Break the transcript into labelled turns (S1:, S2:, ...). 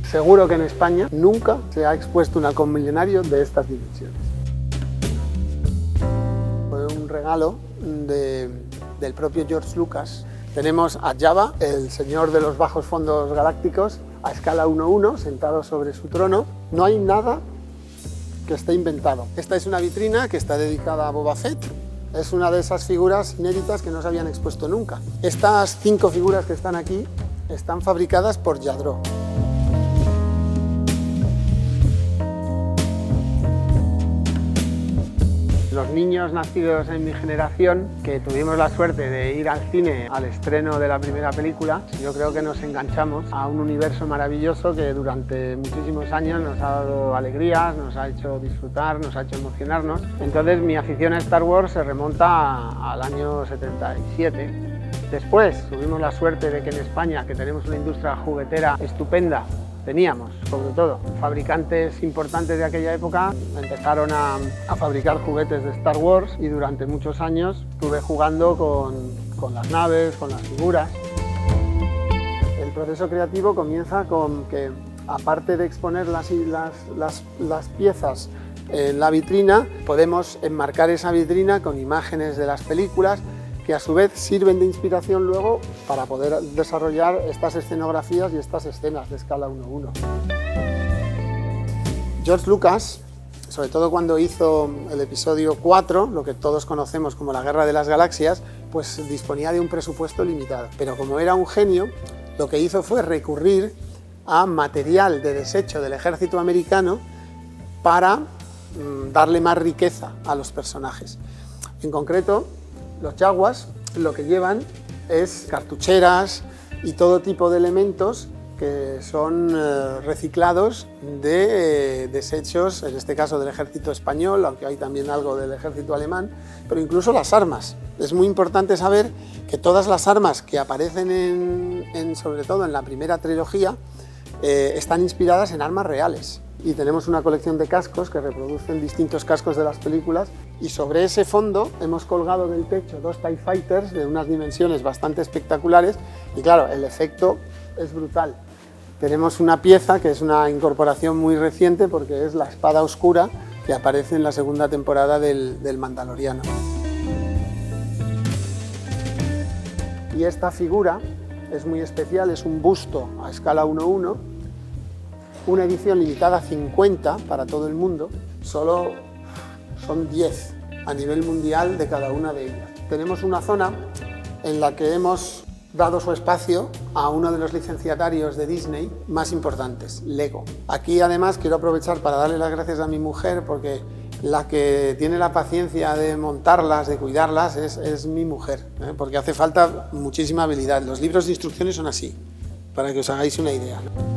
S1: Seguro que en España nunca se ha expuesto un halcón milenario de estas dimensiones. Fue un regalo del propio George Lucas. Tenemos a Jabba, el señor de los bajos fondos galácticos, a escala 1:1, sentado sobre su trono. No hay nada que esté inventado. Esta es una vitrina que está dedicada a Boba Fett. Es una de esas figuras inéditas que no se habían expuesto nunca. Estas 5 figuras que están aquí están fabricadas por Lladró. Los niños nacidos en mi generación, que tuvimos la suerte de ir al cine al estreno de la primera película, yo creo que nos enganchamos a un universo maravilloso que durante muchísimos años nos ha dado alegrías, nos ha hecho disfrutar, nos ha hecho emocionarnos. Entonces mi afición a Star Wars se remonta al año 77. Después tuvimos la suerte de que en España, que tenemos una industria juguetera estupenda, teníamos, sobre todo, fabricantes importantes de aquella época, empezaron a fabricar juguetes de Star Wars y durante muchos años estuve jugando con las naves, con las figuras. El proceso creativo comienza con que, aparte de exponer las piezas en la vitrina, podemos enmarcar esa vitrina con imágenes de las películas que a su vez sirven de inspiración luego para poder desarrollar estas escenografías y estas escenas de escala 1:1. George Lucas, sobre todo cuando hizo el episodio 4, lo que todos conocemos como la Guerra de las Galaxias, pues disponía de un presupuesto limitado. Pero como era un genio, lo que hizo fue recurrir a material de desecho del ejército americano para darle más riqueza a los personajes. En concreto, los Jaguars lo que llevan es cartucheras y todo tipo de elementos que son reciclados de desechos, en este caso del ejército español, aunque hay también algo del ejército alemán, pero incluso las armas. Es muy importante saber que todas las armas que aparecen sobre todo en la primera trilogía están inspiradas en armas reales. Y tenemos una colección de cascos que reproducen distintos cascos de las películas, y sobre ese fondo hemos colgado del techo 2 TIE Fighters de unas dimensiones bastante espectaculares y claro, el efecto es brutal. Tenemos una pieza que es una incorporación muy reciente porque es la espada oscura que aparece en la segunda temporada del Mandaloriano. Y esta figura es muy especial, es un busto a escala 1:1, una edición limitada a 50 para todo el mundo, solo son 10 a nivel mundial de cada una de ellas. Tenemos una zona en la que hemos dado su espacio a uno de los licenciatarios de Disney más importantes, Lego. Aquí además quiero aprovechar para darle las gracias a mi mujer porque la que tiene la paciencia de montarlas, de cuidarlas, es mi mujer, porque hace falta muchísima habilidad. Los libros de instrucciones son así, para que os hagáis una idea.